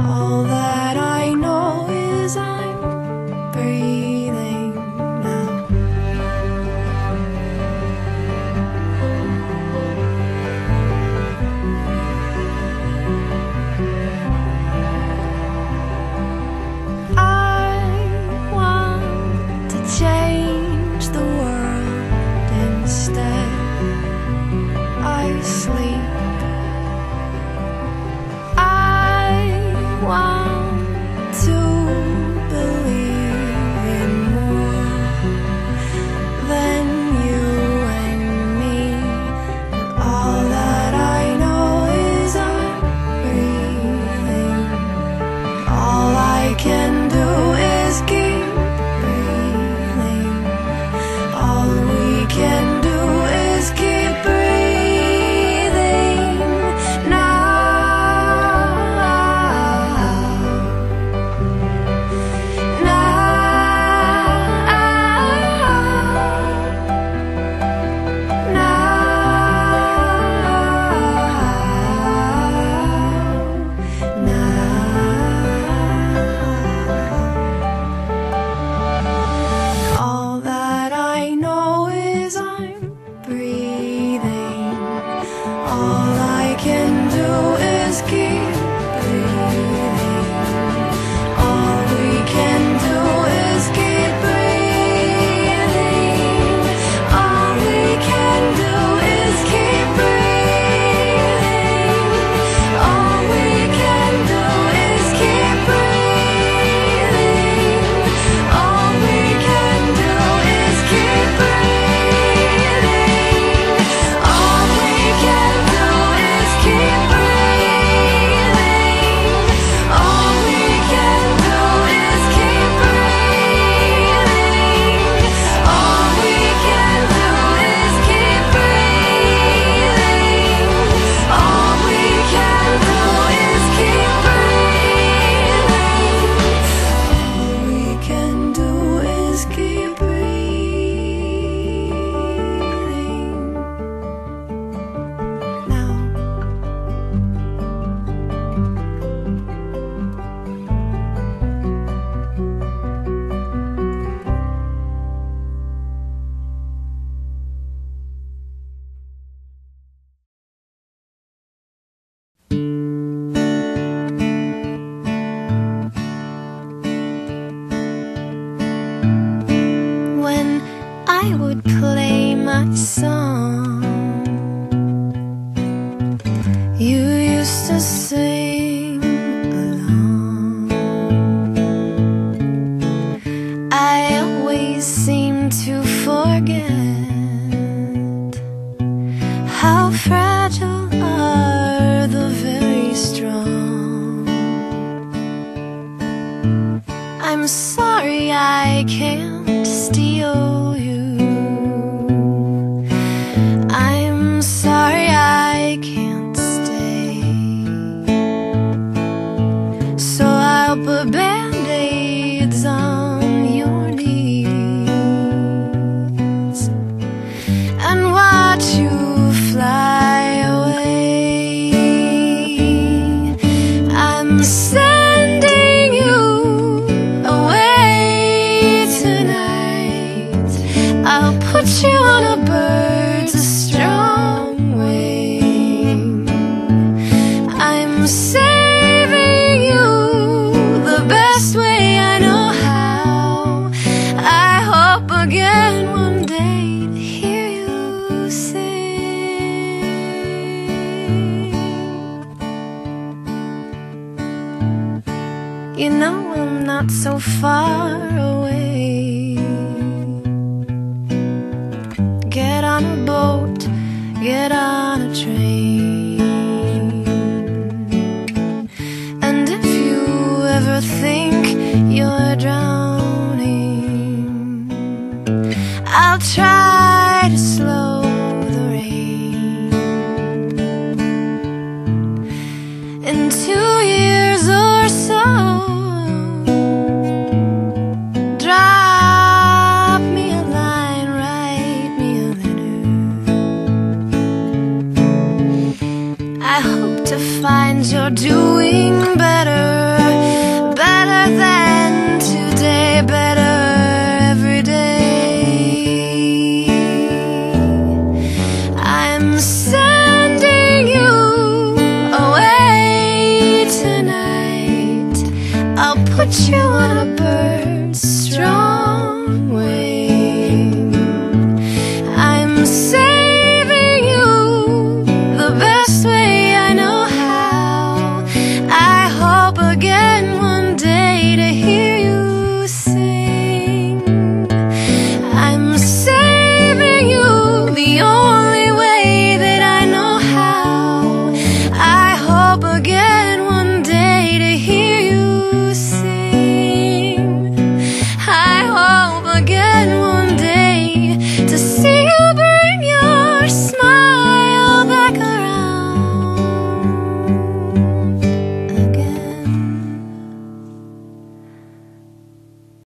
All that I know is I'm breathing now. I want to change the world instead. I sleep. I want to believe in more than you and me. And all that I know is I'm breathing. All I can do is keep breathing. All we can do is keep breathing now. All that I know is I'm breathing. All I can do is keep breathing. All we can do is keep breathing. All we can do is keep breathing. All we can do is keep breathing. All we can do is keep breathing. All we can do is keep breathing. All we can do is keep breathing. All we can do is keep breathing. All we can do is keep breathing. All we can do is keep breathing now. When I would play my song, you used to sing along. I always seem to forget how fragile are the very strong. I'm sorry I can't steal you. I'm sorry I can't stay. So I'll put band-aids on your knees and watch you fly away. I'm sending you away tonight. I'll put you on a bird's strong wing. I'm saving you the best way I know how. I hope again one day to hear you sing. You know I'm not so far away. Get on a boat, get on a train. And if you ever think you're drowning, I'll try to slow the rain. In 2 years or so, drop me a line, write me a letter. I hope to find you're doing better. get better every day. I'm sending you away tonight. I'll put you on a bird